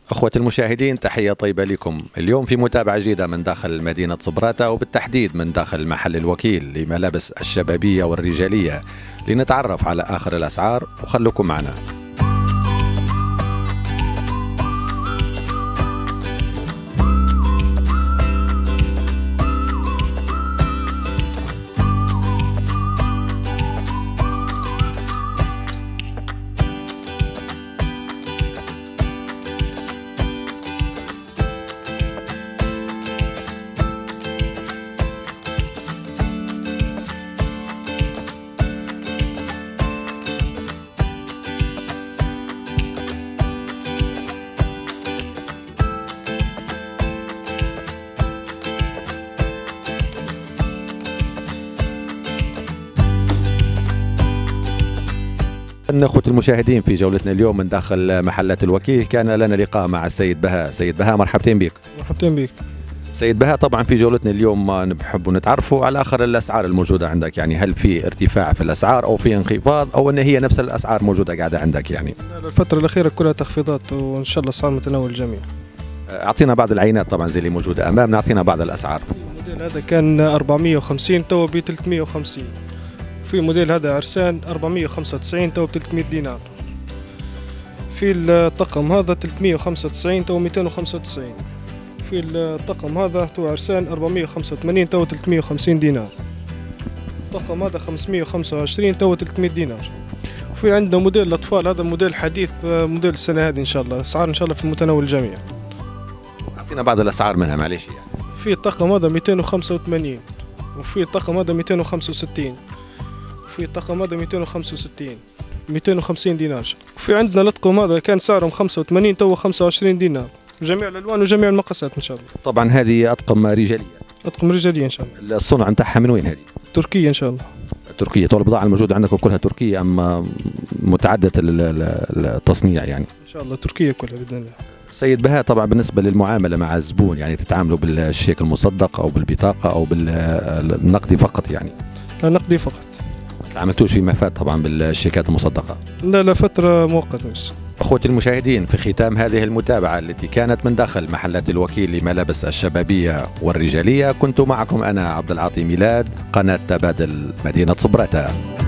أخوة المشاهدين، تحية طيبة لكم. اليوم في متابعة جديدة من داخل مدينة صبراتة، وبالتحديد من داخل محل الوكيل لملابس الشبابية والرجالية، لنتعرف على آخر الأسعار، وخلوكم معنا. أخوة المشاهدين، في جولتنا اليوم من داخل محلات الوكيل كان لنا لقاء مع السيد بهاء. سيد بهاء، مرحبتين بك. مرحبتين بك. سيد بهاء، طبعا في جولتنا اليوم نحب نتعرفوا على آخر الأسعار الموجودة عندك، يعني هل في ارتفاع في الأسعار أو في انخفاض أو أن هي نفس الأسعار موجودة قاعدة عندك؟ يعني الفترة الأخيرة كلها تخفيضات، وإن شاء الله أسعار متناول الجميع. أعطينا بعض العينات طبعا زي اللي موجودة أمامنا، أعطينا بعض الأسعار. الموديل هذا كان 450 تو ب 350. في موديل هذا عرسان 495 تو ب 300 دينار. في الطقم هذا 395 تو 295. في الطقم هذا تو عرسان 485 تو 350 دينار. الطقم هذا 525 تو 300 دينار. وفي عندنا موديل الأطفال، هذا موديل حديث، موديل السنة هذه إن شاء الله، أسعار إن شاء الله في متناول الجميع. أعطينا بعض الأسعار منها معلش. يعني في الطقم هذا 285، وفي الطقم هذا 265، وفي الطقم هذا 265 250 دينار. وفي عندنا الأطقم هذا كان سعرهم 85 تو 25 دينار، جميع الألوان وجميع المقاسات إن شاء الله. طبعا هذه أطقم رجالية. أطقم رجالية إن شاء الله. الصنع نتاعها من وين هذه؟ تركيا إن شاء الله. تركيا. طول البضاعة الموجودة عندكم كلها تركية أم متعددة التصنيع يعني؟ إن شاء الله تركيا كلها بإذن الله. سيد بهاء، طبعا بالنسبة للمعاملة مع الزبون، يعني تتعاملوا بالشيك المصدق أو بالبطاقة أو بالنقدي فقط يعني؟ لا، نقدي فقط. ما تعاملتوش فيما فات طبعا بالشيكات المصدقة؟ لا، فترة مؤقتة بس. أخوتي المشاهدين، في ختام هذه المتابعة التي كانت من داخل محلات الوكيل لملابس الشبابية والرجالية، كنت معكم أنا عبد العاطي ميلاد، قناة تبادل مدينة صبراتة.